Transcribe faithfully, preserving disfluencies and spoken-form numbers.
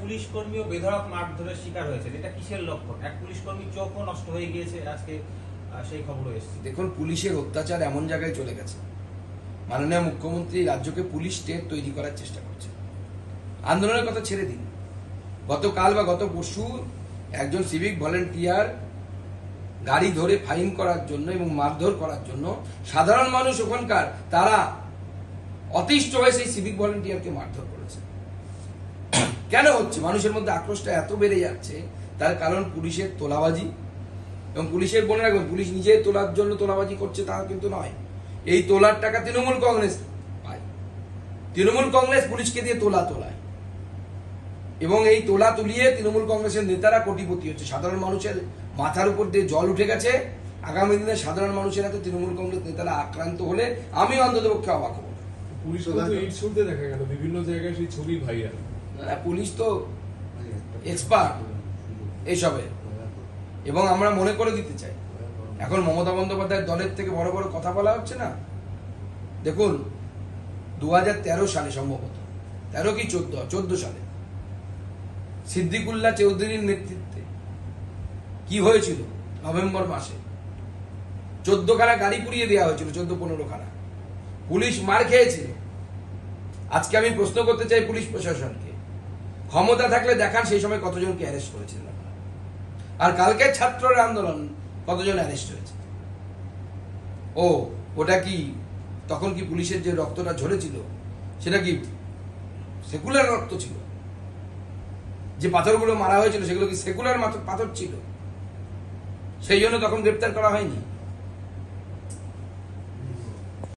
Police কর্মীও বেধড়ক মারধরের শিকার হয়েছে, এটা কিসের লক্ষণ? এক পুলিশ কর্মী চোখও নষ্ট হয়ে গিয়েছে, আজকে সেই খবরও এসেছে। দেখুন, পুলিশের অত্যাচার এমন জায়গায় চলে গেছে, মাননীয় মুখ্যমন্ত্রী রাজ্যকে পুলিশ স্টেট তৈরি করার চেষ্টা করছে। আন্দোলনের কথা ছেড়ে দিন, গতকাল বা গত পরশু একজন সিভিক ভলেন্টিয়ার গাড়ি ধরে ফাইন করার জন্য এবং মারধর করার জন্য সাধারণ মানুষ ওখানকার তারা অতিষ্ঠ হয়ে সেই সিভিক ভলেন্টিয়ারকে মারধর করেছে। কেন হচ্ছে? মানুষের মধ্যে আক্রোশটা এত বেড়ে যাচ্ছে, তার কারণ পুলিশের তোলাবাজি। এবং পুলিশের বলে রাখবেন, পুলিশ নিজে তোলার জন্য তোলাবাজি করছে তা কিন্তু নয়, এই তোলার টাকা তৃণমূল কংগ্রেস পায়। তৃণমূল কংগ্রেস পুলিশকে দিয়ে তোলা তোলায়, এবং এই তোলা তুলিয়ে তৃণমূল কংগ্রেসের নেতারা কোটিপতি হচ্ছে। সাধারণ মানুষের মাথার উপর দিয়ে জল উঠে গেছে। আগামী দিনে সাধারণ মানুষের হাতে তৃণমূল কংগ্রেস নেতারা আক্রান্ত হলে আমি অন্ততপক্ষে অবাক হব। পুলিশ ইট ছুড়তে দেখা গেল বিভিন্ন জায়গায়, সেই ছবি ভাইরাল। পুলিশ তো এক্সপার্ট এসবে, এবং আমরা মনে করে দিতে চাই, এখন মমতা বন্দ্যোপাধ্যায়ের দলের থেকে বড় বড় কথা বলা হচ্ছে না। দেখুন, দু হাজার তেরো সালে সম্ভবত, তেরো কি চোদ্দ চোদ্দ সালে সিদ্দিকুল্লাহ চৌধুরীর নেতৃত্বে কি হয়েছিল? নভেম্বর মাসে চোদ্দ খানা গাড়ি পুড়িয়ে দেওয়া হয়েছিল, চোদ্দ পনেরো খানা। পুলিশ মার খেয়েছিল। আজকে আমি প্রশ্ন করতে চাই পুলিশ প্রশাসনকে, ক্ষমতা থাকলে দেখান সেই সময় কতজনকে অ্যারেস্ট করেছিলেন আপনারা, আর কালকে ছাত্রের আন্দোলন কতজন অ্যারেস্ট হয়েছে? ও ওটা কি তখন কি পুলিশের যে রক্তটা ঝরেছিল সেটা কি সেকুলার রক্ত ছিল? যে পাথরগুলো মারা হয়েছিল সেগুলো কি সেকুলার পাথর ছিল? সেই জন্য তখন গ্রেপ্তার করা হয়নি।